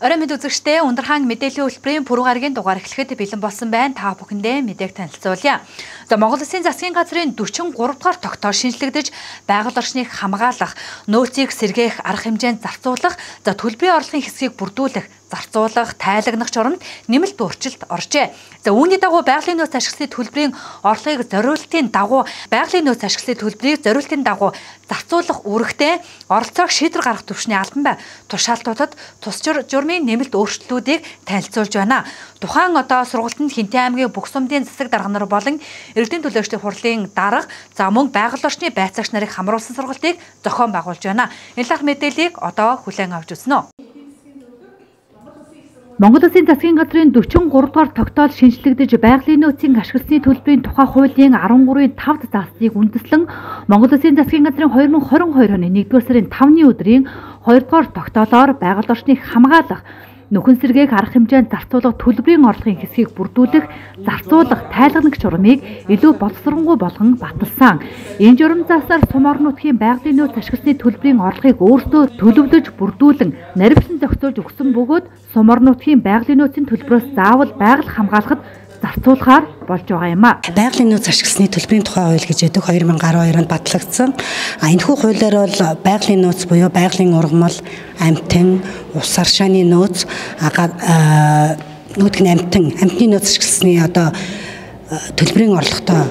Орой мэд үзэгчдээ Ундрхан мэдээллийн хөтөлбөрийн пүрэв гарагийн дугаар эхлэхэд бэлэн болсон байна. Та бүхэндээ мэдээг танилцуулъя. За Монгол Улсын засгийн газрын 43 дугаар тогтоол шинжлэгдэж байгаль орчныг хамгаалах, нөөцийг сэргээх арга хэмжээнд зарцуулах, за төлбөрийн орлогын хэсгийг бүрдүүлэх, зарцуулах, тайлагнах журамд нэмэлт өөрчлөлт оржээ. За үүний дагуу байгалийн нөөц ашиглалтын төлбөрийн орлогыг зориултын дагуу зарцуулах үүрэгтэй оролцоог шийдвэр гаргах төвшний албан бай. Тушаалтуудад тус журмын нэмэлт өөрчлөлтүүдийг танилцуулж байна. Тухайн сургалтанд Хинтээ аймгийн бүх сумдын засаг дарга нар болон иргэдийн төлөөлөгчдийн хурлын дарга, за мөн байгаль орчны байцаагч нарыг хамруулсан сургалтыг зохион байгуулж байна. Энэ лах мэдээллийг хүлээн авч үзнэ. Монгол Улсын засгийн газрын 43 дугаар тогтоол шинжлэгдэж байгалийн нөөцийн ашигласны төлбөрийн тухай хуулийн 13-ийн 5-д заасныг үндэслэн Монгол Улсын засгийн газрын 2022 оны 1-р сарын 5-ны өдрийн 2 дугаар тогтоолоор байгаль орчныг хамгаалах, нөхөн сэргээх арга хэмжээнд зарцуулах төлбөрийн орлогын хэсгийг бүрдүүлэх, зарцуулах, тайлагнах журамыг илүү боловсронгүй болгон баталсан. Энэ журам зааснаар сум орон нутгийн байгалийн нөөц ашигласны төлбөрийн орлогыг өөрсдөө төлөвлөж бүрдүүлэн наривчлан зохицуулж өгсөн бөгөөд сум орон нутгийн байгалийн нөөцийн төлбөрөөс заавал байгаль хамгаалахад зарцуулахаар болж байгаа юм а. Байгалийн нөөц ашигласны төлбөрийн тухай хууль гэж яддаг 2012 онд батлагдсан. Энэхүү хуулиар бол байгалийн нөөц буюу байгалийн ургамал, амьтан, ус аршааны нөөц, амьтны нөөц ашигласны төлбөрийн орлоготой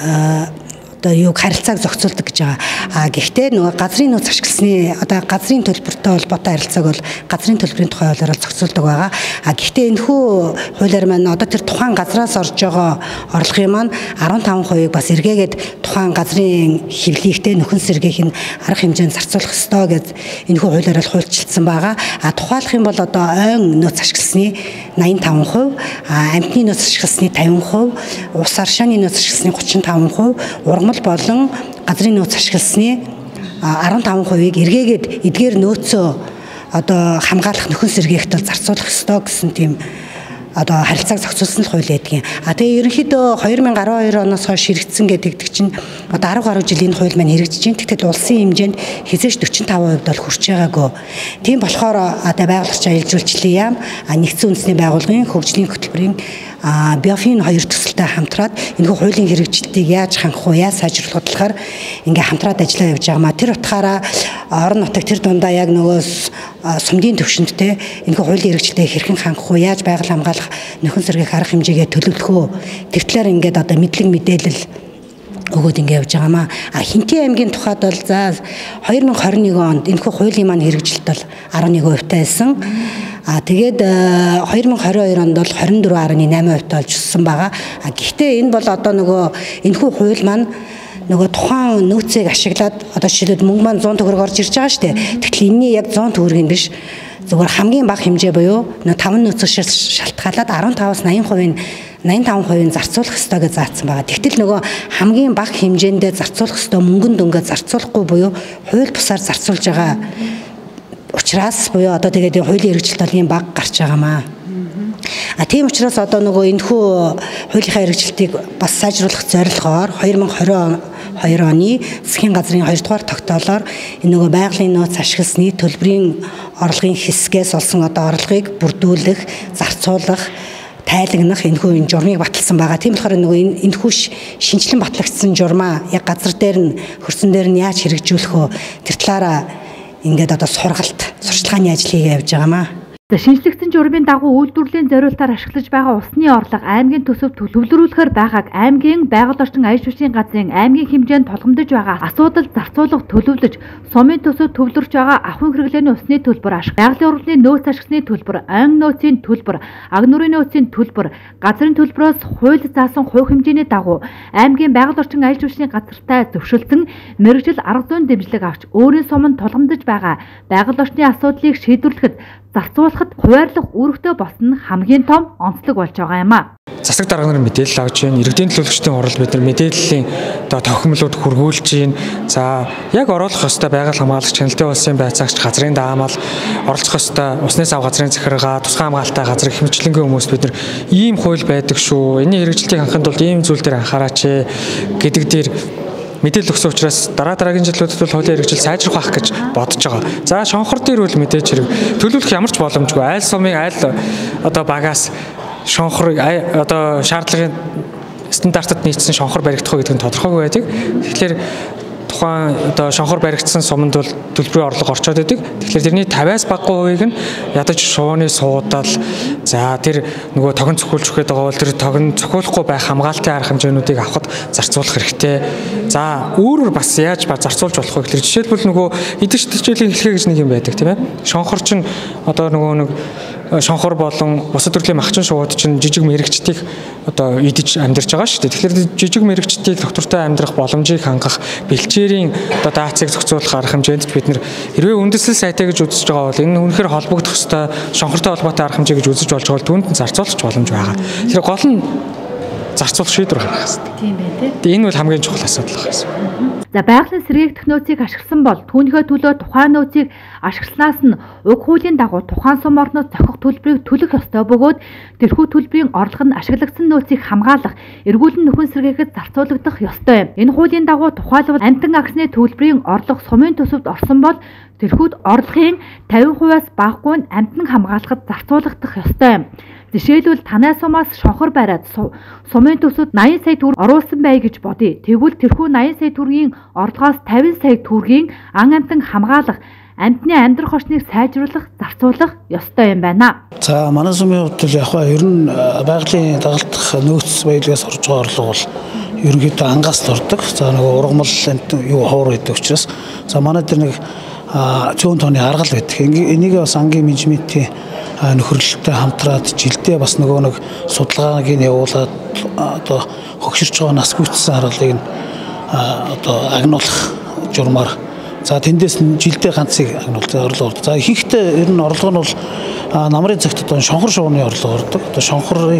харилцааг зохицуулдаг гэж байгаа. Гэхдээ газрын нөөц ашигласны газрын төлбөртэй холбоотой харилцааг бол газрын төлбөрийн тухай хуулиар зохицуулдаг байгаа. Гэхдээ энэхүү хуулиар маань тэр тухайн газраас орж байгаа орлогын маань 15% бас эргээгээд тухайн газрын хэвлэгтэй нөхөн сэргээх нь арга хэмжээнд зарцуулах ёстой гэж энэхүү хуулиар хуульчилсан байгаа. Тухайлах юм бол ойн нөөц ашигласны 85%, амьтны нөөц ашигласны 50%, ус аршааны нөөц ашигласны 35%, ургамал болон газрын нөөц ашигласны 15%-ийг эргээгээд эдгээр нөөцөө хамгаалах, нөхөн сэргээхт зарцуулах ёстой гэсэн тийм харилцааг зохицуулсан л хууль байдгийн. Тэгээ ерөнхийдөө 2012 оноос хойш хэрэгжсэн гэдэг чинь 10 гаруй жилийн хууль маань хэрэгжиж байна. Тэгтэл улсын хэмжээнд хязгаарч 45% бол хүрч байгаагүй. Тийм болохоор байгаль орчин аялал жуулчлалын яам, нэгдсэн үндэсний байгууллагын хөгжлийн хөтөлбөрийн биофин хоёр төсөлтэй хамтраад энэхүү хуулийн хэрэгжилтийг яаж хангах вэ, яаж сайжруулах талаар хамтраад ажиллаа явж байгаа. Тэр утгаараа орон нутаг тэр дундаа яг сумдын төвшөндтэй энэхүү хуулийн хэрэгжилтийг хэрхэн хангах вэ, яаж байгаль хамгаалах, нөхөн сэргээх арга хэмжээгээ төлөвлөх үү. Тэр талаар мэдлэг мэдээлэл өгөөд явж байгаамаа. Хинтээ аймгийн тухайд бол 2021 онд энэхүү хуулийн маань хэрэгжилт бол 11% байсан. Тэгээд 2022 онд бол 24.8% болж өссөн байгаа. Гэхдээ энэ бол энэхүү хууль маань тухайн нөөцийг ашиглаад жишээлбэл мөнгө маань 100 төгрөг орж ирж байгаа шүү дээ. Тэгтэл энэний яг 100 төгрөг нь биш. Зүгээр хамгийн бага хэмжээ буюу 5 нөөцөөс шалтгаалаад 15-аас 85% зарцуулах ёстой гэж заасан байгаа. Тэгтэл хамгийн бага хэмжээндээ зарцуулах ёстой мөнгөнд дөнгөж зарцуулахгүй буюу хууль бусаар зарцуулж байгаа учраас буюу тэгээд хуулийн хэрэгжилт бол ийм бага гарч байгаамаа. Тийм учраас энэхүү хуулийнхаа хэрэгжилтийг бас сайжруулах зорилгоор 2022 оны засгийн газрын 2 дугаар тогтоолоор байгалийн нөөц ашигласны төлбөрийн орлогын хэсгээс олсон орлогыг бүрдүүлэх, зарцуулах, тайлагнах энэхүү журмыг баталсан байгаа. Тийм болохоор энэхүү шинжилэн батлагдсан журмаа яг газар дээр нь хөрсөн дээр нь яаж хэрэгжүүлэх вэ? Тэр талаараа сурчлагын ажлыг явьж байгаамаа. Шинжлэгдсэн журмын дагуу үйлдвэрлэлийн зориултаар ашиглаж байгаа усны орлого аймгийн төсөвт төлөвлөрүүлэхээр байгааг аймгийн байгаль орчин аяж хүчний газрын аймгийн хэмжээнд тулгамдж байгаа асуудал зарцуулах төлөвлөж, сумын төсөвт төвлөрч байгаа ахуйн хэрэглээний усны төлбөр, байгалийн урлагийн нөөц ашигласны төлбөр, ойн нөөцийн төлбөр, аг нүрийн нөөцийн төлбөр, газрын төлбөрөөс хууль заасан хувь хэмжээний дагуу аймгийн байгаль орчин аяж хүчний газартай зөвшөөрсөн мэргэжил арга зүйн дэмжлэг авч өөрийн суманд тулгамдж байгаа байгаль орчны асуудлыг шийдвэрлэхэд зарцуулахад хуваарлах үүрэгтэй болсон хамгийн том онцлог болж байгаа юм а. Засаг дарга нарын мэдээлэл авч байна. Иргэдийн төлөөлөгчдийн хурал бид нар мэдээллийн тохиомлууд хургуулж байна. За яг оруулах ёстой байгаль хамгаалагч Хяналтын улсын байцаагч газрын даамал оролцох ёстой усны сав газрын захиргаа, тусгай хамгаалалтай газар хэмжлэнгийн хүмүүст бид нар ийм хууль байдаг шүү. Энийн хэрэгжилтийг хангахын тулд ийм зүйл дээр анхаараач гэдэг дээр мэдээлэл өгсөн учраас дараагийн жилүүдэд бол хуулийн хэрэгжил сайжрах байх гэж бодож байгаа. За шонхор дээр бол мэдээж хэрэг төлөвлөх ямар ч боломжгүй. Айл сумын айл одоо багаас шонхорыг одоо шаардлагын стандартад нийцсэн шонхор баригдах гэдэг нь тодорхойгүй байдаг. Тэгэхээр тухайн одоо шонхор баригдсан суманд бол төлбөрийн орлого орчоод байдаг. Тэгэхээр тэрний 50-аас багагүй хувийг нь ядаж шууны суудаал за тэр нөгөө тогон цохиулж өгöd байгаа бол тэр тогон цохиулахгүй байх хамгаалтын арга хэмжээнүүдийг авахд зарцуулах хэрэгтэй. За өөрөөр бас яаж зарцуулж болох вэ гэхээр жишээлбэл нөгөө эдгэж төчөлийн хэлхээ гэж нэг юм байдаг тийм ээ. Шонхор чинь одоо нөгөө нэг шонхор болон бусад төрлийн махчин шууд чинь жижиг мэрэгчдийг одоо идэж амьдарч байгаа шүү дээ. Тэгэхээр жижиг мэрэгчдийг доктортой амьдрах боломжийг хангах бэлчээрийн одоо даацыг зохицуулах арга хэмжээнд бид нэр хэрвээ үндэслэл сайтай гэж үзэж байгаа бол энэ үнэхээр холбогдох ёстой шонхортой холбоотой арга хэмжээ гэж үзэж болж байгаа бол түүнд нь зарцуулах боломж байгаа. Тэр гол нь зарцуулах шийдвэр гаргах хэрэгтэй. Тийм байх тийм. Энэ бол хамгийн чухал асуудал байна. За байгалийн сэргээгдэх нөөцийг ашигласан бол түүнийхээ төлөө тухайн нөөцийг ашигласнаас нь уг хуулийн дагуу тухайн сум орноос зохих төлбөрийг төлөх ёстой бөгөөд тэрхүү төлбөрийн орлого нь ашиглагдсан нөөцийг хамгаалах, эргүүлэн нөхөн сэргээхэд зарцуулагдах ёстой юм. Энэ хуулийн дагуу тухайлбал амтан аксны төлбөрийн орлого сумын төсөвд орсон бол тэрхүүд орлогын 50%-аас багагүй нь амтан хамгаалахад зарцуулагдах ёстой юм. Жишээлбэл танай сумаас шонхор бариад сумын төсөвд 80 сая төгрөг оруулсан бай гэж бодъё. Тэгвэл тэрхүү 80 сая төгрөгийн орлогоос 50 сая төгрөгийн ан амтан хамгаалах, амтны амьдрах орчныг сайжруулах, зарцуулах ёстой юм байна. За манай сумын хувьд яг ер нь байгалийн дагалдах нөөц баялагаас орж байгаа орлого бол ерөнхийдөө ангаас л ордог. За нөгөө ургамал юу ховор байдаг учраас за манай дээр нэг зүүн тооны аргал байдаг. Энийг бас ангийн менежментийн нөхөрлөлтөй хамтраад жилдээ бас нөгөө нэг судалгааг нь явуулаад одоо хөгширч байгаа нас гүйцсэн аргалыг нь одоо агнуулах журмаар за тэндээс нь жилдээ ганцыг агнуулж орлого ордог. За ихэнхдээ ер нь орлого нь бол намрын цагт одоо шонхор шууны орлого ордог. Одоо шонхорын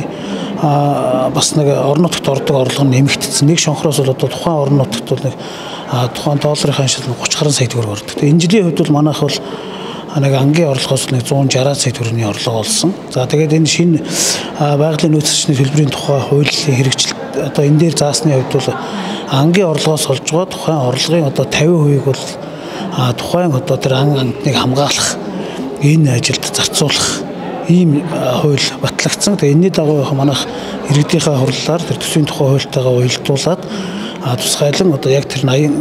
бас нэг орон нутагт ордог орлого нь нэмэгдсэн. Нэг шонхороос бол одоо тухайн орон нутагт бол нэг тухайн долларын ханшил 30 гаруй сая төгрөг ордог. Энэ жилийн хувьд бол манайх бол нэг ангийн орлогоос нэг 160 сая төгрөгийн орлого олсон. За тэгээд энэ шинэ байгалийн нөөцлөчний төлбөрийн тухай хуулийн хэрэгжилт одоо энэ дээр заасны хувьд бол ангийн орлогоос олж байгаа тухайн орлогын одоо 50%-ийг бол тухайн одоо тэр амтныг хамгаалах энэ ажилд зарцуулах ийм хууль батлагдсан. Тэгээд энэний дагуу манайх иргэдийнхээ хурлаар тэр төсвийн тухай хуультайгаа уялдуулаад тусгайлан одоо яг тэр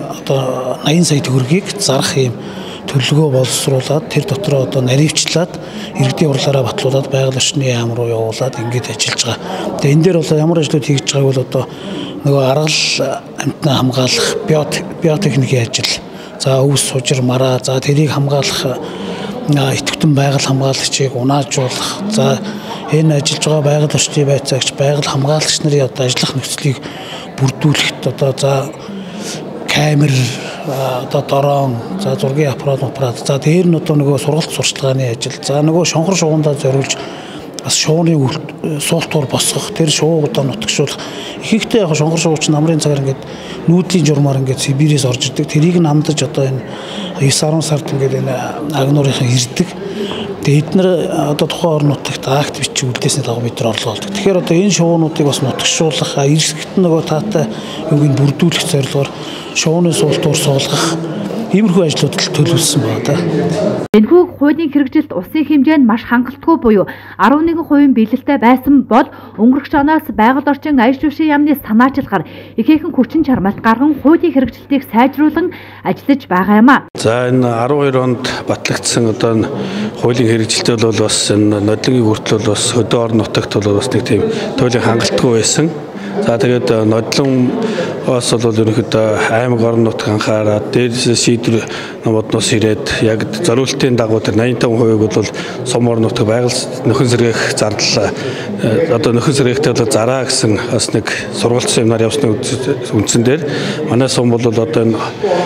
80 сая төгрөгийг зарах ийм төлөвлөгөө боловсруулад тэр дотроо одоо наривчлаад иргэдийн хурлаараа батлуулаад байгаль орчны яам руу явуулаад ингэж ажиллаж байгаа. Тэгээ энэ дээр бол ямар ажлууд хийж байгааг бол одоо нөгөө аргал амтнаа хамгаалах биотехникийн ажил. За өвс сужир мараа за тэрийг хамгаалах идэвхтэн байгаль хамгаалагчийг унаажуулах. За энэ ажиллаж байгаа байгаль орчны байцаагч байгаль хамгаалагч нарын одоо ажиллах нөхцөлийг бүрдүүлэхэд одоо за камер одоо дрон за зургийн аппарат за дээр нь одоо нөгөө сургалт сурчлагын ажил за нөгөө шонхор шуугандаа зориулж бас шууны суултуур босгох тэр шуугуудаа нутагшуулах ихэнхдээ яг шонхор шуугч намрын цагаар ингээд нүүдлийн журмаар ингээд Сибирээс орж ирдэг тэрийг нь амдаж одоо энэ 9-10 сард ингээд энэ агнуурынхан ирдэг. Тэгээд эдгээр одоо тухайн орон нутагт акт бичиг үлдээсний дагуу бид нар орлого олдог. Тэгэхээр одоо энэ шуунуудыг бас нутагшуулах, эрсэгт нөгөө таатай юуг нь бүрдүүлэх зорилгоор шууны суултуур суулгах иймэрхүү ажлуудад төлөвлөсөн байна да. Энэхүү хуулийн хэрэгжилт улсын хэмжээнд маш хангалтгүй буюу 11% биелэлтэй байсан бол өнгөрөх оноос байгаль орчин аяж төвшин яамны санаачилгаар ихээхэн хүчин чармайлт гарган хуулийн хэрэгжилтийг сайжруулан ажиллаж байгаа юм а. За энэ 12 онд батлагдсан одоо хуулийн хэрэгжилт бол бас энэ нодлогийн хүртэл бол бас хөдөө орон нутагт бол бас нэг тийм туйлын хангалтгүй байсан. За тэгээд нодлон бас бол ерөнхийдөө аймаг орон нутаг анхаараад дээрээс шийдвэр номодноос ирээд яг зориултын дагуу тэр 85% бол сум орон нутаг байгаль нөхөн сэргээх зардал одоо нөхөн сэргээхтэй бол зараа гэсэн бас нэг сургалт семинар явуулсан үндсэн дээр манай сум бол одоо энэ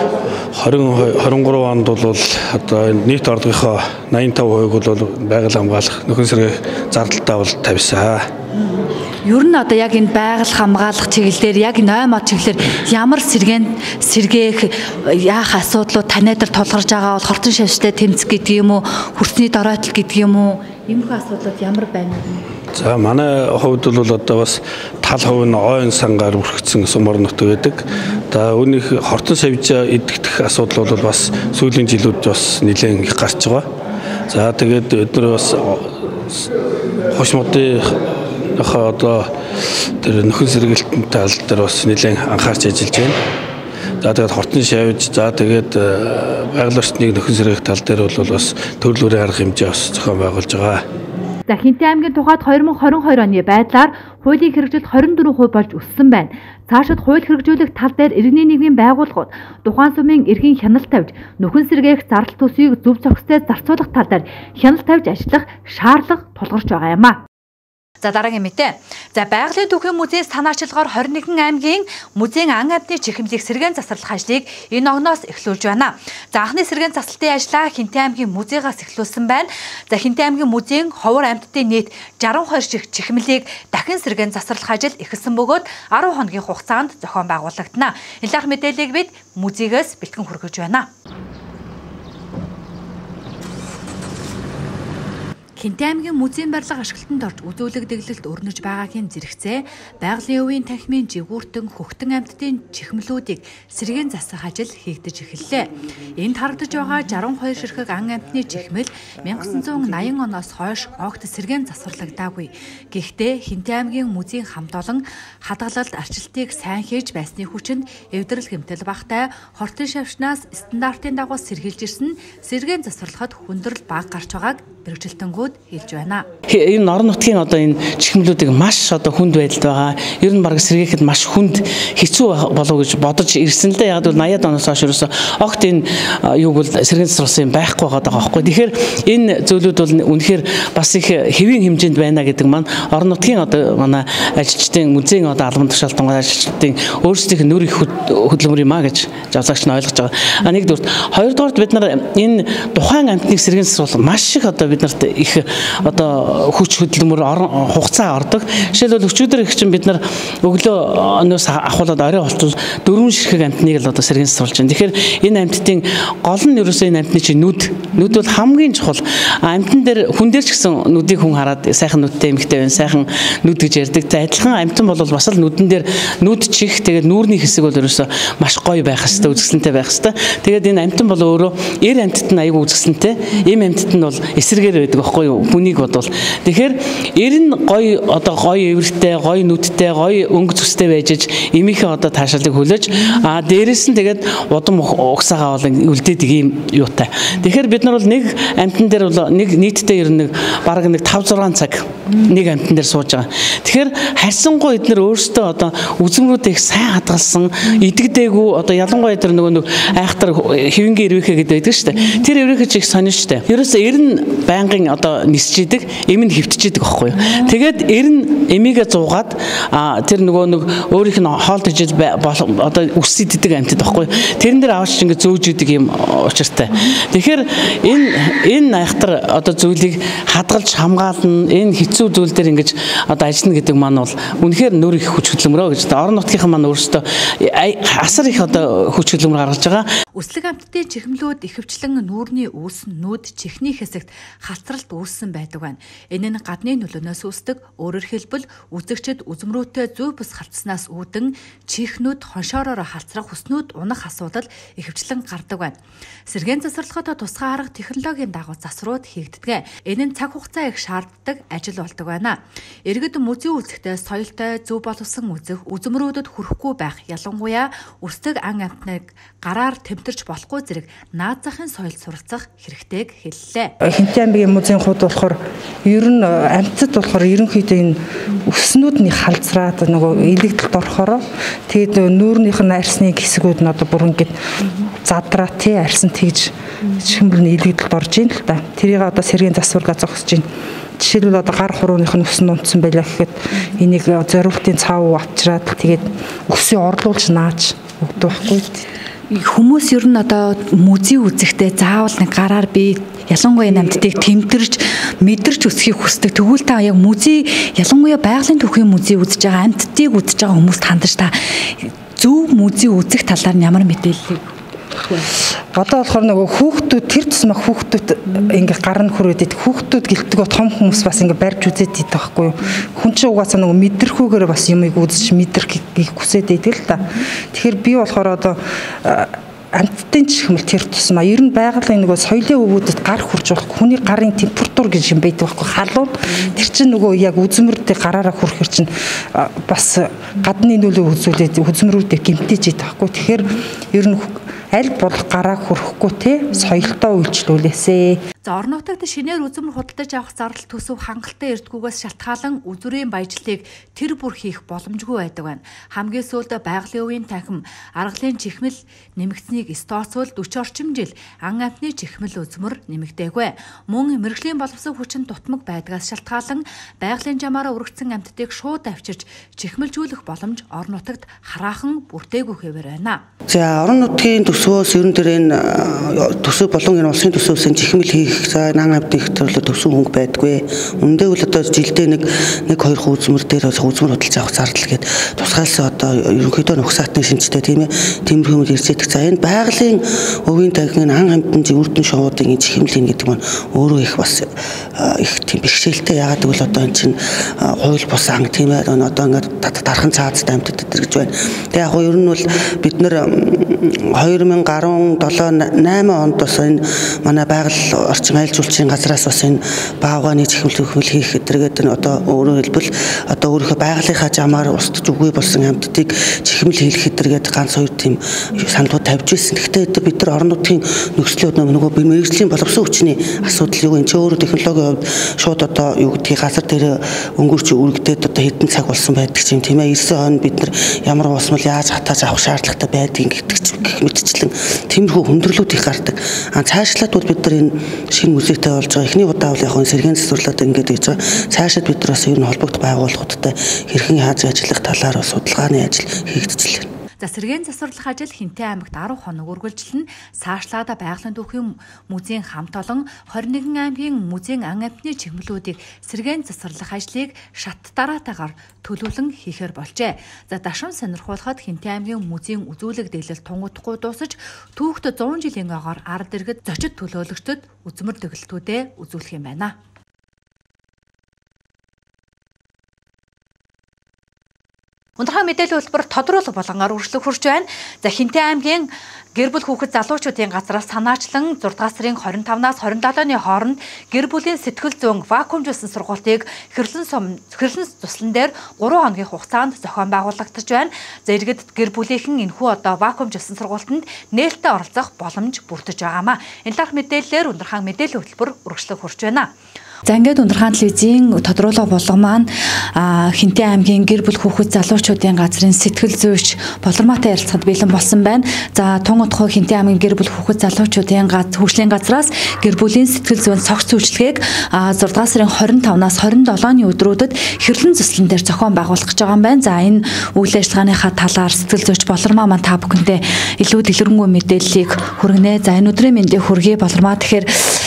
23 онд бол одоо нийт орлогынхоо 85% бол байгаль хамгаалах нөхөн сэргээх зардалтаа бол тавьсан. Ер нь одоо яг энэ байгаль хамгаалах чиглэлээр яг энэ ой мод чиглэлээр ямар сэргээх яах асуудлууд танай дээр тулгарч байгаа бол хортон шавьчтай тэмцэх гэдэг юм уу, хөрсний доройтол гэдэг юм уу, иймэрхүү асуудлууд ямар байна вэ? За манай хувьд бол одоо бас тал хувь нь ойн сангаар бүрхэгдсэн сумар нутаг байдаг. За үүнийг хортон савьжаа идэгдэх асуудал бол бас сүүлийн жилүүд бас нэлээд их гарч байгаа. За тэгээд бид нар бас хошмодын одоо тэр нөхөн сэргээлтийн тал дээр бас нэлээд анхаарч ажиллаж байна. За тэгээд хортон шавьж за тэгээд байгаль орчныг нөхөн сэргээх тал дээр бол бас төрлөөрийн арга хэмжээ бас зохион байгуулж байгаа. За Хинтээ аймгийн тухайд 2022 оны байдлаар хуулийн хэрэгжилт 24% болж өссөн байна. Цаашид хууль хэрэгжүүлэх тал дээр иргэний нийгмийн байгууллагууд тухайн сумын эргийн хяналт тавьж, нөхөн сэргээх зардал төсвийг зөв зохистой зарцуулах тал дээр хяналт тавьж ажиллах шаардлага тулгарч байгаа юм а. За дараагийн мэдээ. За байгалийн түүхийн музейс санаачилгаар 21 аймгийн музейн ан амьтны чихэмлийг сэргээн засварлах ажлыг энэ огноос эхлүүлж байна. За анхны сэргээн засвалтын ажлаа Хинтээ аймгийн музейгаас эхлүүлсэн байна. За Хинтээ аймгийн музейн ховор амьтдын нийт 62 чих чихэмлийг дахин сэргээн засварлах ажил эхэлсэн бөгөөд 10 хоногийн хугацаанд зохион байгуулагдана. Илэрх мэдээллийг бид музейгээс бэлтгэн хүргэж байна. Хинтээ аймгийн музейн барилга ашиглалтанд орж үзүүлэг дэглэлт өрнөж байгаагийн зэрэгцээ байгалийн үеийн танхимын жигүүртэн хөхтөн амьтдын чихмлүүдийг сэргээн засах ажил хийгдэж эхэллээ. Энд харагдаж байгаа 62 ширхэг ан амьтны чихмэл 1980 оноос хойш огт сэргээн засварлагдаагүй. Гэхдээ Хинтээ аймгийн музейн хамт олон хадгалалт арчилтыг сайн хийж байсны хүчинд эвдрэл гэмтэл багтай хортон шавьчнаас стандартын дагуу сэргийлж ирсэн сэргээн засварлахад хүндрэл бага гарч байгааг мэрэгчлэлтэнгүүд хэлж байна. Энэ орон нутгийн одоо энэ чихмлүүдийг маш одоо хүнд байдалд байгаа. Ер нь бараг сэргээхэд маш хүнд хэцүү болов гэж бодож ирсэн л дээ. Яг бол 80-аад оноос хойш ерөөсө огт энэ юуг бол сэргээн засварласан юм байхгүй байгаа байхгүй. Тэгэхээр энэ зүйлүүд бол үнэхээр бас их хэвийн хэмжээнд байна гэдэг маань орон нутгийн одоо манай ажилчдын музейн одоо албан тушаалтан ажилчдын өөрсдийнх нь нөр их хөдөлмөр юм а гэж жавлагч нь ойлгож байгаа. Нэгдүгээр, хоёрдугаар бид нар энэ тухайн амьтныг сэргээн засварлах маш их одоо бид нарт их одоо хүч хөдөлмөр хугацаа ордог. Жишээлбэл өчигдөр их чинь бид нар өглөөнөөс ахуулаад орой болтол 4 ширхэг амьтныг л одоо сэргээн засварлаж байна. Тэгэхээр энэ амьтдын гол нь ерөөсөө энэ амьтны чинь нүд бол хамгийн чухал. Амьтан дээр хүн дээр ч гэсэн нүдийг хүн хараад сайхан нүдтэй эмэгтэй байна, сайхан нүд гэж ярьдаг. За адилхан амьтан бол бас л нүдэн дээр нүд чих тэгээд нүүрний хэсэг бол ерөөсөө маш гоё байх хэвээр үзэсгэлэнтэй байх хэвээр. Тэгээд энэ амьтан бол өөрөө эр амьтад нь аягүй үзэсгэлэнтэй, эм амьтад нь бол эсрэгээр байдаг байхгүй юу? Хүнийг бодвол. Тэгэхээр эр нь гоё одоо гоё эвэртэй, гоё нүдтэй, гоё өнгө зүстэй байж эмийнхээ одоо таашаалыг хүлээж дээрэс нь тэгээд удам угсаагаа бол үлдээдэг юм юутай. Тэгэхээр бид нар бол нэг амьтан дээр бол нэг нийтдээ ер нь бараг нэг 5-6 цаг нэг амьтан дээр сууж байгаа. Тэгэхээр харьсангуй эдгээр өөрсдөө одоо үзмрүүдээ их сайн хадгалсан, идэгдээгүй одоо ялангуяа тэр нэг айхтар хэвэнгийн ирвэхэ гэдэг байдаг шүү дээ. Тэр ирвэхэ чих сонин шүү дээ. Ерөөсөө эр нь байнгын одоо нисчидэг, эм нь хөвтчихэдэг байхгүй юу. Тэгээд эр нь эмигээ зуугаад тэр нөгөө нэг өөрийнх нь хоол тижил одоо үсэддэг амьтад байхгүй юу. Тэрэн дээр аваач ингэ зөөж идэг юм учиртай. Тэгэхээр энэ айхтар одоо зүйлийг хадгалж хамгаална, энэ хэцүү зүйл дээр ингэж одоо ажиллана гэдэг маань бол үнэхээр нөр их хүч хөдөлмөрөө гэж орон нутгийнхан маань өөрсдөө асар их одоо хүч хөдөлмөр гаргаж байгаа. Үслэг амьтдын чихмлүүд ихэвчлэн нүүрний үүсэн нүд чихний хэсэгт халтралт үүссэн байдаг байна. Энэ нь гадны нөлөөнөөс үүсдэг. Өөрөөр хэлбэл үзэгчд үзмрүүтэй зүй бус халдснаас үүдэн чихнүүд хоншоороор халцрах хүснүүд унах асуудал ихэвчлэн гардаг байна. Сэргээн засварлахад тусгай арга технологийн дагуу засварууд хийгддэг. Энэ нь цаг хугацаа их шаарддаг ажил болдог байна. Иргэд музей үзэхдээ соёлтой зөв боловсон үзэх үзмрүүдэд хүрэхгүй байх, ялангуяа өсдөг ан амьтныг гараар тэмтэрч болохгүй зэрэг наад захын соёл суралцах хэрэгтэйг хэллээ. Хинтээ аймгийн музейн хувьд болохоор ер нь амьтад болохоор ерөнхийдөө энэ өснүүдний халзраад нөгөө илэгдэлд орохороо тэгээд нүүрнийх нь арсны хэсгүүд нь одоо бүр ингээд задраа тий арсан тэгж чихмэлний илэгдэлд орж ийн л та. Тэрийг одоо сэргийн засваргаа зогсож байна. Жишээлбэл одоо гар хурууных нь өсөн унтсан байлаа гэхэд энийг зориултын цаав авчираад тэгээд өсөө орлуулж нааж өгдөг байхгүй. Хүмүүс ер нь одоо музей үзэхдээ заавал нэг гараар би ялангуяа амьтдыг тэмтэрж мэдэрч өсөхийг хүсдэг. Тэгвэл та яг музей ялангуяа байгалийн түүхийн музей үзэж байгаа амьтдыг үзэж байгаа хүмүүст хандаж та зөв музей үзэх талаар ямар мэдээлэл өгөх вэ? Одоо болохоор нөгөө хүүхдүүд тэр тусмаа хүүхдүүд ингээ гар нь хүрээд идэх хүүхдүүд гэлтгөө том хүмүүс бас ингээ барьж үзээд идэх байхгүй юу. Хүн чинь угаасаа нөгөө мэдрэхүүгээр бас юмыг үзэж мэдрэх хүсээд идэх л та. Тэгэхээр би болохоор одоо амттын чихмэл тэр тусмаа ер нь байгалийн нөгөө соёлын өвүүдэд гар хурж болох хүний гарын температур гэж юм байдаг байхгүй халуун тэр чинь нөгөө яг үзмэрдээ гараараа хүрэхэр чинь бас гадны нөлөө үзүүлээд үзмрүүдээ гэмтэж идэх байхгүй. Тэгэхээр ер нь аль болох гараа хүрэхгүй те соёлтоо үйлчлүүлээсэ. За орон нутагт шинээр үзмэр худалдаж авах зардал төсөв хангалттай эртгүүгээс шалтгаалan үзүрийн баяжлалыг тэр бүр хийх боломжгүй байдаг байна. Хамгийн сүүлд байгалийн үеийн танхим аргалын чихмэл нэмэгдсэнийг стооцвол 40 орчим жил ан амтны чихмэл үзмэр нэмэгдээгүй. Мөн мэрэгжлийн боловсон хүчин дутмаг байдгаас шалтгаалan байгалийн жамаараа өргөцсөн амьтдыг шууд авчирч чихмэлжүүлэх боломж орон нутагт хараахан бүрдээгүй хэвээр байна. За орон нутгийн төсвөөс ерөн дээр энэ төсөв болон энэ улсын төсвөөс чихмэл хийх за нан амтных төрлөө төвсөн хөнгө байдгүй. Үндэ бол одоо жилдээ нэг 2 үзмэр дээр үзмэр худалдаж авах зардал гээд тусгаалсан одоо ерөнхийдөө нөхцөлтний шинжтэй тийм ээ тиймэрхүү юм ирж идэх. За энэ байгалийн өвийн танхимын ан амтны зүрдэн шоудын чихмэл гэдэг нь өөрөө их бас их тийм бэрхшээлтэй. Яагаад гэвэл одоо энэ чинь хууль бус анги тийм ээ одоо ингээд дархан цаазтай амтд гэж байна. Тэгээ яг ер нь бол бид нэр 2017 8 онд бас энэ манай байгаль орчин аялал жуулчлалын газраас бас энэ баавгааны чихмэл хийх гэдэргээд одоо өөрөөр хэлбэл одоо өөрийнхөө байгалийнхаа жамаар устж үгүй болсон амьтдыг чихмэл хийх гэдэргээд ганц 2 тийм саналууд тавьж ирсэн. Гэхдээ бид нар орон нутгийн нөхцөлөд нөгөө мэрэгжлийн боловсон хүчний асуудал юу энэ ч өөрөө технологийн хувьд шууд одоо юу гэдгийг газар дээр өнгөрч үргэлдээд одоо хэдэн цаг болсон байдаг юм тийм ээ. 9 хоног бид нар ямар уусмал яаж хатааж авах шаардлагатай байдгийг гэх мэтчлэн тиймэрхүү хүндрэлүүд их гардаг. Цаашлаад бол бид нар энэ шинэ музейтэй болж байгаа. Эхний удаа бол яг энэ сэргээн засварлаад ингэж хийж байгаа. Цаашид бид нар бас ер нь холбогд байгууллагуудтай хэрхэн яаж ажиллах талаар бас судалгааны ажил хийгдчихлээ. За сэргээн засварлах ажил Хинтээ аймагт 10 хоног үргэлжилнэ. Саашлаада байгалийн түүхийн музейн хамт олон 21 аймгийн музейн ан амтны чихмэлүүдийг сэргээн засварлах ажлыг шат дараатаагаар төлөвлөн хийхээр болжээ. За дашин сонирхуулахад Хинтээ аймгийн музейн үзүүлэг дэглэл тунгуудахгүй дуусаж түүхт 100 жилийн агаар ард иргэд зочид төлөөлөгчдөд үзмэр дэглэлтүүдээ үзүүлэх юм байна. Өнөөдрийн мэдээллийн хөтөлбөр тодруулах болгоноор үргэлжлэх хүрч байна. За Хинтээ аймгийн гэр бүл хүүхэд залуучуудын газраас санаачлан 6 сарын 25-наас 27-ны хооронд гэр бүлийн сэтгэл зүйн вакуумжуулсан сургалтыг хэрлэн туслан дээр 3 хоногийн хугацаанд зохион байгуулагдаж байна. За иргэд гэр бүлийнхэн энэхүү одоо вакуумжуулсан сургалтанд нээлттэй оролцох боломж бүрдэж байгаамаа. Энэ талаарх мэдээллээр өнөөдрийн мэдээллийн хөтөлбөр үргэлжлэх хүрч байна. За ингээд Ундрахаан телевизийн тодруулга болгон маань Хинтээ аймгийн гэр бүл хүүхэд залуучуудын газрын сэтгэл зүйч Болормоотой ярилцахад бэлэн болсон байна. За тун удахгүй Хинтээ аймгийн гэр бүл хүүхэд залуучуудын хөгжлийн газраас гэр бүлийн сэтгэл зүйн цогц үйлчилгээг 6 сарын 25-наас 27-ны өдрүүдэд хэрлэн зүслэн дээр зохион байгуулах гэж байгаа юм байна. За энэ үйл ажиллагааныхаа талаар сэтгэл зүйч Болормоо маань та бүхэндээ илүү дэлгэрэнгүй мэдээллийг хүргэнэ. За энэ өдрийн мэндийг хүргэе Болормоо. Тэгэхээр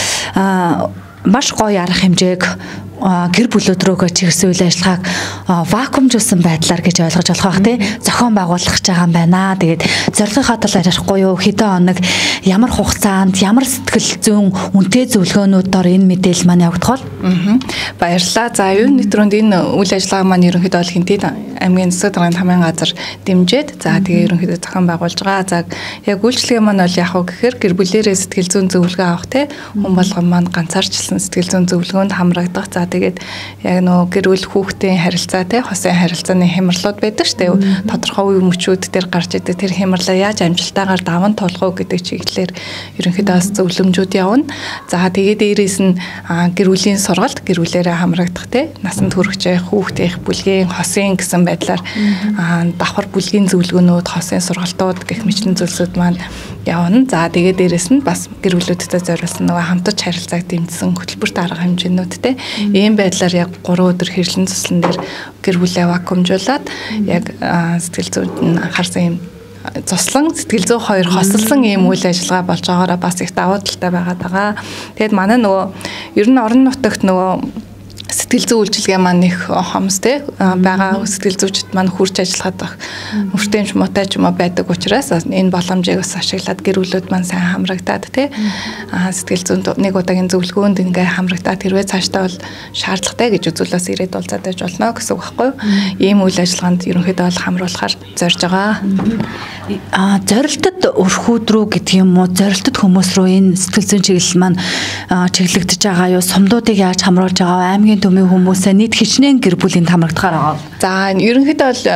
маш гоё арга хэмжээг гэр бүлөдрөөгөө чигсэн үйл ажиллагааг вакуумжуулсан байдлаар гэж ойлгож болох бах тий зохион байгуулах гэж байгаа юм байна. Тэгээд зорилгынхаа талаар ярихгүй юу хэдэн хоног ямар хугацаанд ямар сэтгэл зүйн үнэтэй зөвлөгөөнүүдээр энэ мэдээлэл маань явагдах бол баярлалаа. За юу нэвтрүүлэнд энэ үйл ажиллагаа маань ерөнхийдөө бол Хинтээ аймгийн засаг даргын хамын газар дэмжиж за тэгээ ерөнхийдөө зохион байгуулж байгаа. За яг үйлчлэгээ маань бол яг уу гэхээр гэр бүлээрээ сэтгэл зүйн зөвлөгөө авах тий хүн болгон маань ганцаарчлсан сэтгэл зүйн зөвлөгөөнд хамрагдах. За тэгээд яг нөө гэр бүл хүүхдийн харилцаа тий хосын харилцааны хямралууд байдаг шүү дээ. Тодорхой үе мөчүүд дээр гарч идэг тэр хямралаа яаж амжилттайгаар даван туулах уу гэдэг чиглэлээр ерөнхийдөө бас зөвлөмжүүд явна. За тэгээд дээрээс нь гэр бүлийн сургалт гэр бүлээрээ хамрагдах тий насанд хүрэх хүүхдийн бүлгийн хосын гэсэн байдлаар давхар бүлгийн зөвлөгөөнүүд хосын сургалтууд гэх мэтлэн зүйлсүүд маань явна. За тэгээд дээрээс нь бас гэр бүлүүдэд зориулсан нөгөө хамтарч харилцааг дэмжсэн хөтөлбөрт арга хэмжээнүүдтэй ийм байдлаар яг 3 өдөр хэрлэн цуслан дээр гэр бүлээ вакуумжуулаад яг сэтгэл зүйд нь анхаарсан юм цуслан сэтгэл зүй хоёр хосолсон ийм үйл ажиллагаа болж байгаараа бас их давуу талтай байгаа. Тэгээд манай нөгөө ер нь орон нутагт нөгөө сэтгэл зүйн үйлчилгээ маань их хомс те байгаа сэтгэл зүйчд маань хурж ажиллахад мөртөмж муутай ч юм уу байдаг учраас энэ боломжийг бас ашиглаад гэр бүлүүд маань сайн хамрагдаад те сэтгэл зүйн нэг удаагийн зөвлөгөөнд ингээ хамрагдаад хэрвээ цаашдаа бол шаардлагатай гэж үзүүлээс ирээд болцоод байж болно гэсэн үг байхгүй юу? Ийм үйл ажиллагаанд ерөнхийдөө бол хамруулахаар зорж байгаа. Зорилтод өрхүүд рүү гэдэг юм уу? Зорилтод хүмүүс рүү энэ сэтгэл зүйн чиглэл маань чиглэгдэж байгаа юу? Сумдуудыг яаж хамруулж байгаа? Аймгийн төмийн хүмүүсээ нийт хичнээн гэр бүлийн хамрагдахаар байгаа. За ерөнхийдөө бол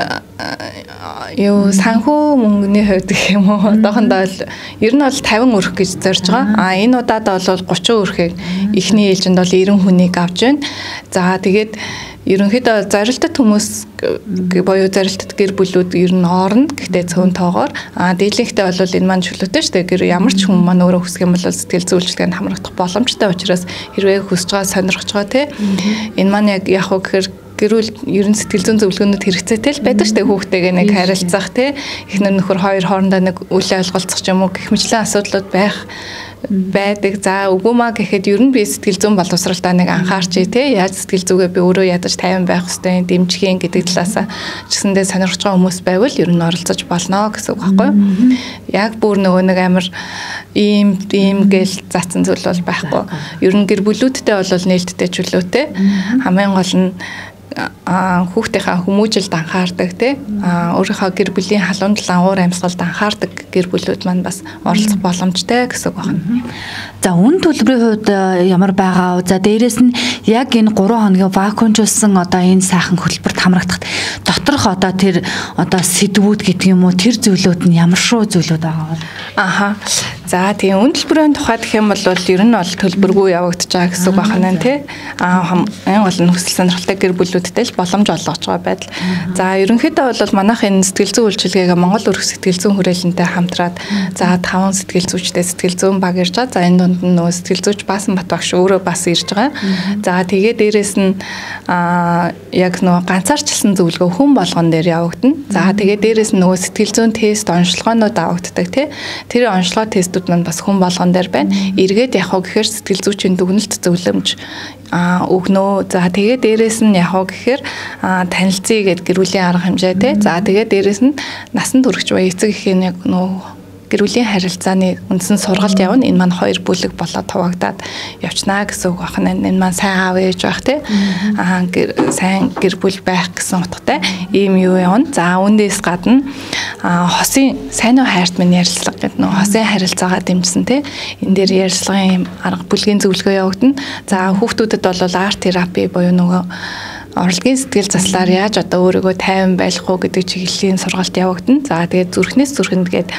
юу санхүү мөнгөний хувьд гэх юм уу? Одоохондоо л ер нь бол 50 өрх гэж зорж байгаа. Энэ удаад бол 30 өрхийг эхний ээлжинд бол 90 хүнийг авч байна. За тэгээд ерөнхийдөө зорилттой хүмүүс боёо зорилттой гэр бүлүүд ер нь орно. Гэхдээ цөөн тоогоор дийлэнхтэй бол энэ маань чөлөөтэй шүү дээ. Гэр ямар ч хүн маань өөрөө хүсэх юм бол сэтгэл зүйчлэгэнд хамрагдах боломжтой учраас хэрвээ хүсэж байгаа сонирхож байгаа те энэ маань яг уу гэхээр гэрүүл ер нь сэтгэл зүйн зөвлөгөөнүүд хэрэгцээтэй л байдаг шүү дээ. Хүүхдтэйгээ нэг харилцах те эхнэр нөхөр хоёр хоорондоо нэг үйл ойлголцох юм уу гэх мэтлэн асуудлууд байдаг. За үгүй маа гэхэд ер нь би сэтгэл зүйн боловсралтаа нэг анхаарч те яаж сэтгэл зүгээ би өөрөө ядаж тайван байх ёстой дэмжих гэдэг талаасаа ч гэсэндээ сонирхож байгаа хүмүүс байвал ер нь оролцож болно гэсэн үг байхгүй юу? Яг бүр нөгөө нэг амар ийм гээл заасан зүйл бол байхгүй. Ер нь гэр бүлүүдтэй бол нээлттэй чөлөөтэй. Хамгийн гол нь хүүхдийнхаа хүмүүжилд анхаардаг те өөрийнхөө гэр бүлийн халуун талан уур амьсгалд анхаардаг гэр бүлүүд маань бас оролцох боломжтой гэсэн үг байна. За үн төлбөрийн хувьд ямар байгаа вэ? За дээрэс нь яг энэ 3 хоногийн вакуумжуулсан одоо энэ сайхан хөтөлбөрт хамрагдахад доторх одоо тэр одоо сэдвүүд гэдэг юм уу тэр зүйлүүд нь ямар шүү зүйлүүд байгаа вэ? За тийм үн төлбөрийн тухайд гэх юм бол ер нь бол төлбөргүй явагдаж байгаа гэсэн үг байна те. Энэ бол хүсэл сонирхолтой гэр бүлүүдтэй л боломж олгож байгаа байдал. За ерөнхийдөө бол манайх энэ сэтгэл зүйн үйлчилгээгээ Монгол өрх сэтгэл зүйн хүрээлэнтэй хамтраад за 5 сэтгэл зүйчтэй сэтгэл зүйн баг ирж байгаа. За энэ дунд нь нөгөө сэтгэл зүйч Баасан Бат багш өөрөө бас ирж байгаа. За тэгээ дээрэс нь яг нөгөө ганцаарчлсан зөвлөгөө хүн болгон дээр явагдана. За тэгээ дээрэс нь нөгөө сэтгэл зүйн тест онцлогоонууд авагддаг тий. Тэр онцлогоо тестүүд маань бас хүн болгон дээр байна. Эргээд явах гэхээр сэтгэл зүйчийн дүгнэлт зөвлөмж өгнөө. За тэгээ дээрэс нь явах гэхээр танилцъя гэд гэрүүлийн арга хэмжээ тий. За тэгээ дээрэс нь насан турш ба эцэг эхийн яг нөө гэрүүлийн харилцааны үндсэн сургалт явна. Энэ маань 2 бүлэг болоод хуваагдаад явчнаа гэсэн үг байна. Энэ маань сайн аав ээж байх тий. Сайн гэр бүл байх гэсэн утгатай ийм юу явна. За үүнээс гадна хосын сайн уу хайрт минь ярилцлага гэдэг нөө хосын харилцаагаа дэмжсэн тий. Энэ дээр ярилцлагын арга бүлгийн зөвлөгөө явагдана. За хүүхдүүдэд бол арт терапи буюу нөгөө орлогын сэтгэл заслаар яаж одоо өөрийгөө тайван байлгах уу гэдэг чиглэлийн сургалт явагдана. За тэгээд зүрхнээс зүрхэнд гээд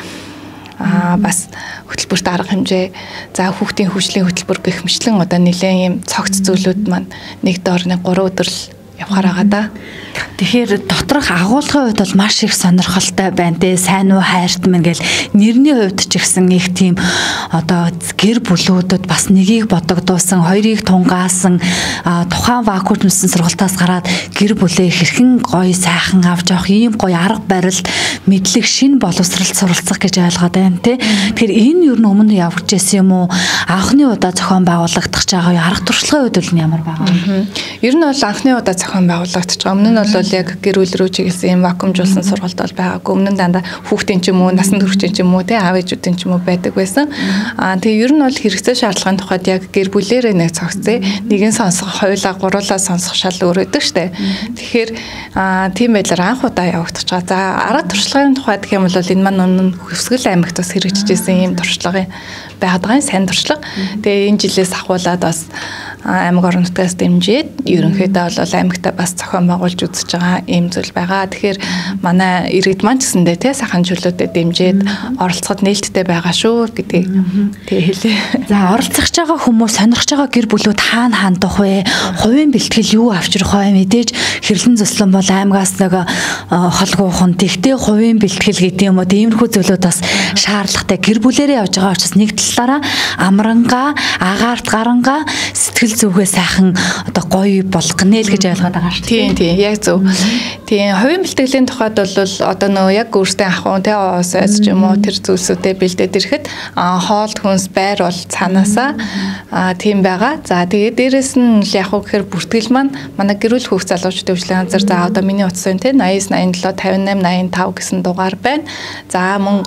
бас хөтөлбөрт арга хэмжээ за хүүхдийн хөгжлийн хөтөлбөр гэх мэтлэн одоо нэлээд ийм цогц зүйлүүд маань нэг доор нэг 3 өдөр л явахаар байгаа да. Тэгэхээр доторх агуулгын хувьд бол маш их сонирхолтой байна те сайн уу хайрт мэн гэл нэрний хувьд ч ихсэн их тийм одоо гэр бүлүүдэд бас нэгийг бодогдуулсан хоёрыг тунгаасан тухайн вакуумжуулсан сургалтаас гараад гэр бүлээ хэрхэн гоё сайхан авч явах ийм гоё арга барил мэдлэг шин боловсралд суралцах гэж ойлгоод байна те. Тэгэхээр энэ юу н өмнө явж ирсэн юм уу? Анхны удаа зохион байгуулагдах ч байгаа арга туршлагын хувьд бол ямар байгаа вэ? Ер нь бол анхны удаа зохион байгуулагдаж байгаа. Өмнө нь бол яг гэр бүл рүү чиглэсэн юм вакуумжуулсан сургалт бол байгаагүй. Өмнө нь дандаа хүүхдийн ч юм уу, насан туршийн ч юм уу, аав ээжүүдийн ч юм уу байдаг байсан. Тэгээ ер нь бол хэрэгцээ шаардлагын тухайд яг гэр бүлээрээ нэг цогцъя. Нэгэн сонсох, хоёулаа гуруулаа сонсох шал өөр өгдөг штэ. Тэгэхээр тийм байдлаар анх удаа явагдаж байгаа. За арга туршлагын тухайд гэх юм бол энэ маань өмнө Хүсгэл аймагт бас хэрэгжижсэн ийм туршлагын байгаад байгаа сайн туршлага. Тэгээ энэ жилээс ахуулаад бас аймаг орон нутгаас дэмжиж ерөнхийдөө бол аймагтаа бас зохион байгуулж үзэж байгаа ийм зүйл байгаа. Тэгэхээр манай иргэд маань ч гэсэндээ тий сайхан чөлөөтэй дэмжиж оролцоход нээлттэй байгаа шүү гэдгийг тэгээ хэлээ. За оролцож байгаа хүмүүс сонирхож байгаа гэр бүлүүд хаана хандах вэ? Хувийн бэлтгэл юу авчрах вэ? Мэдээж хэрлэн зөслөн бол аймагаас нэг холгуухан тэгтээ хувийн бэлтгэл гэдэг юм уу тиймэрхүү зүйлүүд бас шаардлагатай. Гэр бүлээрээ явж байгаа учраас нэг талаараа амрангаа, агаарт гарангаа сэтгэл зүгээ сайхан одоо гоё болгох нэ л гэж ойлгоод байгаа шүү дээ. Тийм яг зөв. Тийм хувийн бэлтгэлийн тухайд бол одоо нөгөө яг өөртөө ахуй тэ оосоос ч юм уу тэр зүйлсүүдэд бэлдээд ирэхэд хоолд хүнс байр бол цаанаасаа тийм байгаа. За тэгээд дээрэс нь яг уу гэхээр бүртгэл маань манай гэр бүл хүүхд залуучдын хөгжлийн газар за одоо миний утсан тэ 80 87 58 85 гэсэн дугаар байна. За мөн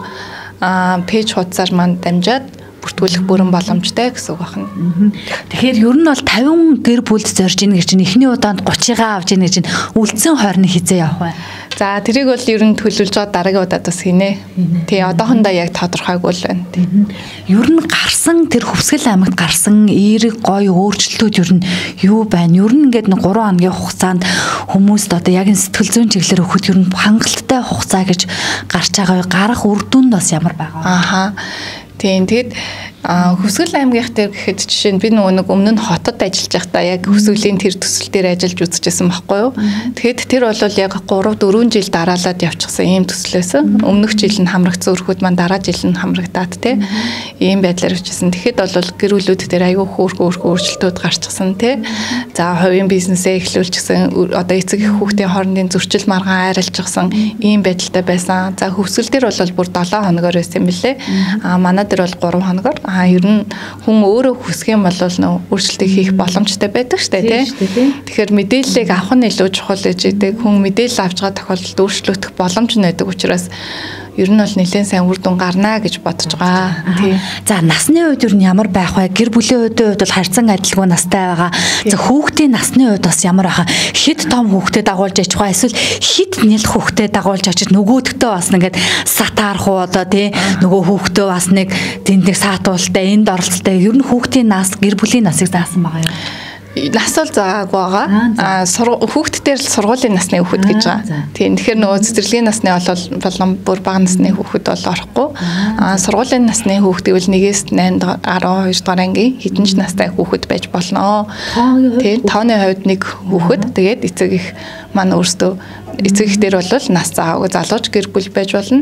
пэйж хуудасаар маань дамжаад бүртгүүлэх бүрэн боломжтой гэсэн үг байна. Тэгэхээр ер нь бол 50 гэр бүлд зорж ийн гэж чинь эхний удаанд 30-аа авж ийн гэж чинь үлдсэн хойрны хизээ явах бай. За тэрийг бол ер нь төлөвлөж байгаа дараагийн удаад бас хийнэ. Тий одоохондоо яг тодорхойгүй л байна. Ер нь гарсан тэр Хөвсгөл аймагт гарсан эерэг гоё өөрчлөлтүүд ер нь юу байна? Ер нь ингээд 3 хоногийн хугацаанд хүмүүст одоо яг сэтгэл зүйн чиглэлээр өгөхөд ер нь хангалттай хугацаа гэж гарч байгаа. Гарах үр дүнд бас ямар байгаа вэ? Ааха. Тийм тэгэд Хөвсгөл аймгийнх дээр гэхэд жишээ нь би нөгөө өмнө нь хотод ажиллаж байхдаа яг Хөвсгөлийн тэр төсөл дээр ажиллаж үзчихсэн байхгүй юу. Тэгэхэд тэр бол яг 3-4 жил дараалаад явчихсан ийм төслөөс. Өмнөх жил нь хамрагдсан өрхүүд маань дараа жил нь хамрагдаад те ийм байдлаар явчихсан. Тэгэхэд бол гэр бүлүүд дээр аюу хөөрхөн өөрчлөлтүүд гарчихсан те. За хувийн бизнесээ эхлүүлчихсэн. Одоо эцэг их хүүхдийн хоорондын зөрчил маргаан айралчихсан ийм байдалтай байсан. За Хөвсгөл дээр бол бүр 7 хоногор байсан юм билэ. Манай дээр бол 3 хоногор. Ер нь хүн өөрөө хүсэх юм бол нөө өөрчлөлтийг хийх боломжтой байдаг штэ тий. Тэгэхээр мэдээллийг авах нь илүү чухал гэж идэг. Хүн мэдээлэл авч байгаа тохиолдолд өөрчлөгдөх боломж нь байдаг учраас ер нь бол нэлээд сайн үр дүн гарна гэж бодож байгаа. Тий. За насны үед ер нь ямар байх вэ? Гэр бүлийн хувьд бол харьцан адилгүй настай байгаа. За хүүхдийн насны үед бас ямар байхаа? Хэд том хүүхдэд дагуулж яж байгаа? Эсвэл хэд нэл хүүхдэд дагуулж очиж нөгөөдгтөө бас нэгэд сатаарах уу одоо тий нөгөө хүүхдөө бас нэг тэнд нэг саатуултай энд оролцолтой. Ер нь хүүхдийн нас гэр бүлийн насыг заасан байгаа юу? Нас бол заагүй байгаа. Хүүхддээр л сургуулийн насны хүүхэд гэж байгаа. Тийм. Тэгэхээр нөгөө цэцэрлэгийн насны болон бүр бага насны хүүхэд бол орохгүй. Сургуулийн насны хүүхдийг бол 1-ээс 8 12 дугаар ангийн хэдэн ч настай хүүхэд байж болно. Тийм. Тооны хувьд нэг хүүхэд. Тэгээд эцэг их маань өөрсдөө эцэг их дээр бол нас заагүй залууч гэр бүл байж болно.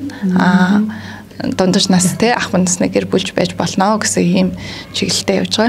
Дундаж настай ах насны гэр бүлж байж болно гэсэн ийм чиглэлтэй явж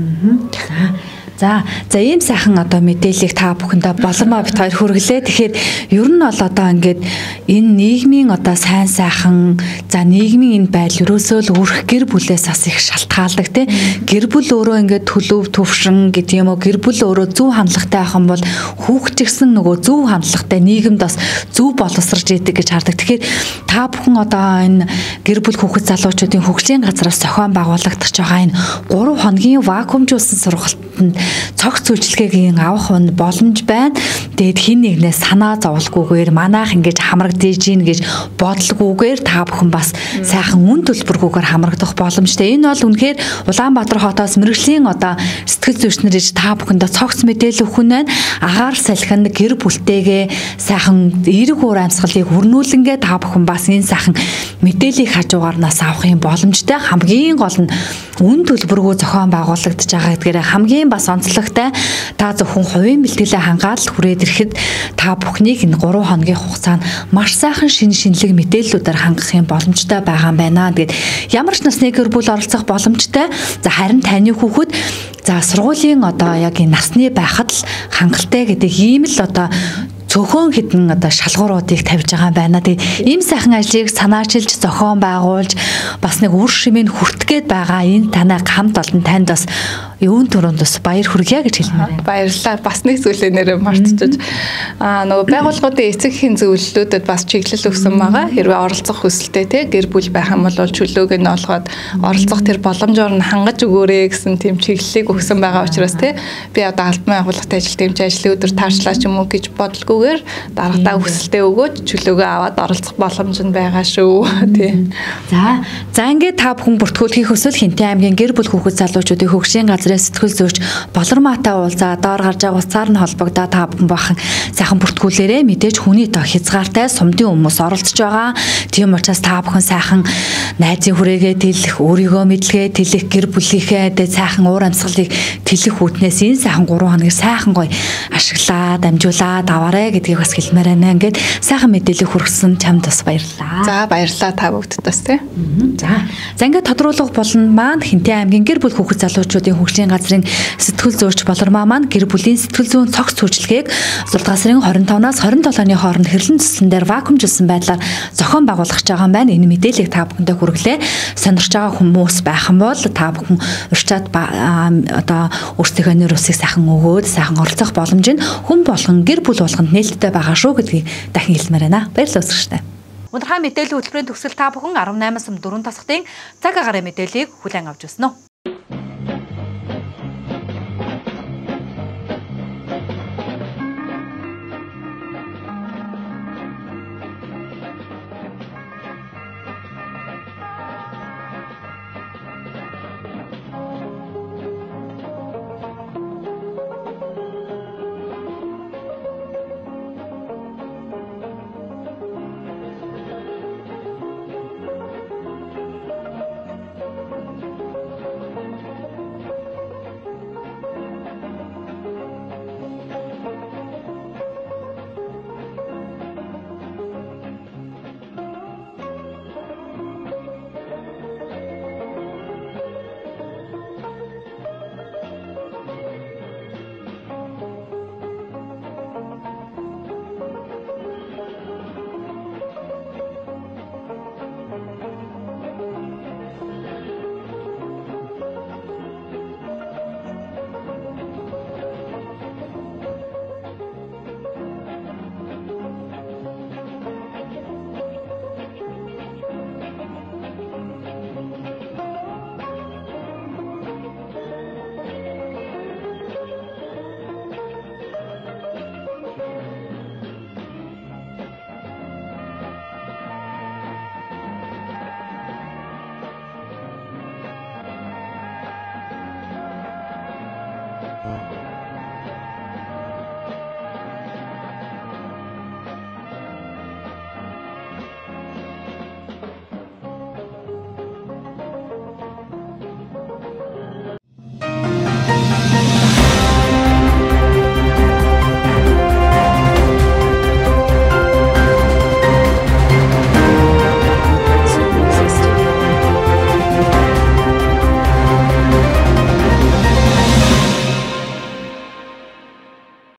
байгаа. За ийм сайхан одоо мэдээллийг та бүхэндээ боломоо бит хоёр хүргэлээ. Тэгэхээр ер нь бол одоо ингээд энэ нийгмийн одоо сайн сайхан за нийгмийн энэ байдал ерөөсөө л өрх гэр бүлээс бас их шалтгаалдаг тий. Гэр бүл өөрөө ингээд төлөв төвшин гэдэг юм уу гэр бүл өөрөө зөв хандлагатай байх юм бол хүүхэд гэсэн нөгөө зөв хандлагатай нийгэмд бас зөв боловсрож идэг гэж хардаг. Тэгэхээр та бүхэн одоо энэ гэр бүл хүүхэд залуучуудын хөгжлийн газраас зохион байгуулагдаж байгаа энэ 3 хоногийн вакуумжуулсан сургалтанд цогц үйлчлэгийг авах нь боломж байна. Тэгээд хин нэгнээс санаа зовлгүйгээр манайх ингэж хамрагдаж гин гэж бодлогүйгээр та бүхэн бас сайхан үн төлбөргүйгээр хамрагдах боломжтой. Энэ бол үнэхээр Улаанбаатар хотоос мэрэгжлийн одоо сэтгэл зүйчнэрэж та бүхэндээ цогц мэдээлэл өгөх нь байна. Агаар салхинд гэр бүлтэйгээ сайхан эерэг уур амьсгалыг өрнүүлэнгээ та бүхэн бас энэ сайхан мэдээллийг хажуугаарнаас авах юм боломжтой. Хамгийн гол нь үн төлбөргүй зохион байгуулагдаж байгаа гэдгээр хамгийн бас онцлогтой та зөвхөн хувийн бэлтгэлээ хангаад хүрээд ирэхэд та бүхнийг энэ 3 хоногийн хугацаанд маш сайхан шинэлэг мэдээллүүдээр хангах юм боломжтой байгаа юм байна. Тэгээд ямар ч насны гэр бүл оролцох боломжтой. За харин таны хүүхэд за сургуулийн одоо яг энэ насны байхад л хангалттай гэдэг ийм л одоо цөөхөн хідэн одоо шалгууруудыг тавьж байгаа юм байна. Тэгээ ийм сайхан ажлыг санаачилж зохион байгуулж бас нэг үр шимийг хүртгээд байгаа энэ танай хамт олон танд бас юун төрөнд бас баяр хүргье гэж хэлмээр байна. Баярлалаа. Бас нэг зүйлээ нэрээ мартчихж нөгөө байгууллагуудын эцэгхийн зөвлөлтүүдэд бас чиглэл өгсөн байгаа. Хэрвээ оролцох хүсэлтэй те гэр бүл байх юм бол чөлөөг нь олгоод оролцох тэр боломжоор нь хангаж өгөөрэй гэсэн тийм чиглэлийг өгсөн байгаа учраас те би одоо албан байгууллагатай ажилтны ажлын өдөр таарчлаа ч юм уу гэж бодлогоогоор дарагтаа хүсэлтээ өгөөд чөлөөгөө аваад оролцох боломж нь байгаа шүү. Тий. За ингээд та бүхэн бүртгүүл хийх хүсвэл Хинтээ аймгийн гэр бүл хүүхэд залуучуудын хөгжлийн газрын сэтгэл зүйч Болормаатай уулзаа доор гарч байгаа утсаар нь холбогдоод та бүхэн бахан сайхан бүртгүүлээрээ мэдээж хүний тоо хязгаартай сумдын хүмүүс оролцож байгаа. Тийм учраас та бүхэн сайхан найзын хүрээгээ тэлэх, өөрийгөө мэдлэгээ тэлэх, гэр бүлийнхээ сайхан уур амьсгалыг тэлэх үүднээс энэ сайхан 3 хоногийг сайхан гоё ашиглаад амжуулаад аваарэ гэдгийг бас хэлмээр байна. Ингээд сайхан мэдээлэл хүргэсэн чамд бас баярлалаа. За баярлалаа та бүгд бас тий. За ингээд тодруулах болно маань Хинтээ аймгийн гэр бүл хүүхэд залуучуудын хөгжлийн мэргэжлийн газрын сэтгүүл зүйч Болормаа маань гэр бүлийн сэтгэл зүйн цогц үйлчилгээг 6 сарын 25-наас 27-ны хооронд хэрлэн цэцлэн дээр вакуумжилсан байдлаар зохион байгуулах гэж байгаа юм байна. Энэ мэдээллийг та бүхэндээ хүргэлээ. Сонирч байгаа хүмүүс байх юм бол та бүхэн урьдчилан одоо өөрсдийнхөө нэр усыг сайхан өгөөд сайхан оролцох боломж нь хүн болгон гэр бүл болгонд нээлттэй байгаа шүү гэдгийг дахин хэлмээр байна. Баярлалаа өсгөрчтэй. Өнөөдрийн мэдээллийн хөтөлбөрийн төгсгөл та бүхэн 18-аас 4 тасхтын цаг агаарын мэдээллийг хүлээн авч байна.